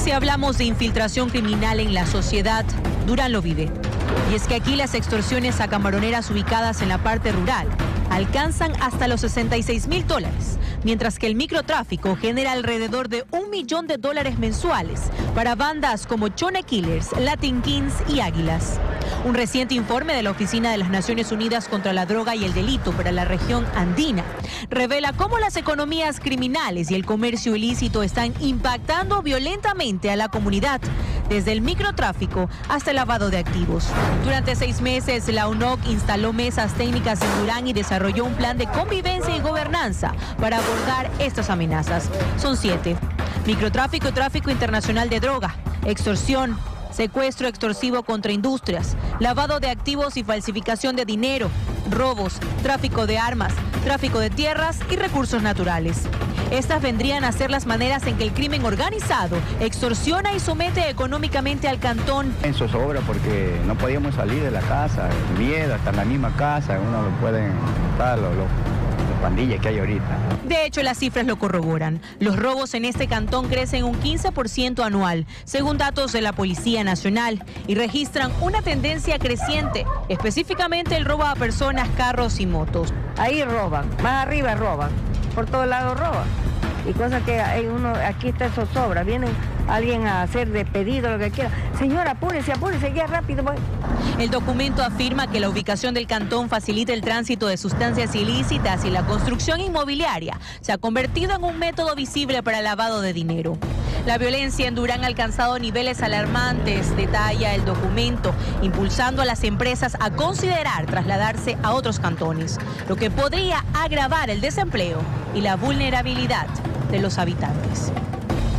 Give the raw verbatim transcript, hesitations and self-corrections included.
Si hablamos de infiltración criminal en la sociedad, Durán lo vive. Y es que aquí las extorsiones a camaroneras ubicadas en la parte rural alcanzan hasta los sesenta y seis mil dólares, mientras que el microtráfico genera alrededor de un millón de dólares mensuales para bandas como Chone Killers, Latin Kings y Águilas. Un reciente informe de la Oficina de las Naciones Unidas contra la Droga y el Delito para la región andina revela cómo las economías criminales y el comercio ilícito están impactando violentamente a la comunidad, desde el microtráfico hasta el lavado de activos. Durante seis meses, la U N O C instaló mesas técnicas en Durán y desarrolló un plan de convivencia y gobernanza para abordar estas amenazas. Son siete: microtráfico y tráfico internacional de droga, extorsión, secuestro extorsivo contra industrias, lavado de activos y falsificación de dinero, robos, tráfico de armas, tráfico de tierras y recursos naturales. Estas vendrían a ser las maneras en que el crimen organizado extorsiona y somete económicamente al cantón. En zozobra porque no podíamos salir de la casa, miedo, hasta en la misma casa, uno lo pueden estar los, los, los pandillas que hay ahorita. De hecho, las cifras lo corroboran. Los robos en este cantón crecen un quince por ciento anual, según datos de la Policía Nacional, y registran una tendencia creciente, específicamente el robo a personas, carros y motos. Ahí roban, más arriba roban, por todos lados roban. Y cosas que hay uno, aquí está eso sobra, viene alguien a hacer de pedido, lo que quiera. Señora, apúrese, apúrese, ya rápido voy. El documento afirma que la ubicación del cantón facilita el tránsito de sustancias ilícitas y la construcción inmobiliaria se ha convertido en un método visible para el lavado de dinero. La violencia en Durán ha alcanzado niveles alarmantes, detalla el documento, impulsando a las empresas a considerar trasladarse a otros cantones, lo que podría agravar el desempleo y la vulnerabilidad de los habitantes.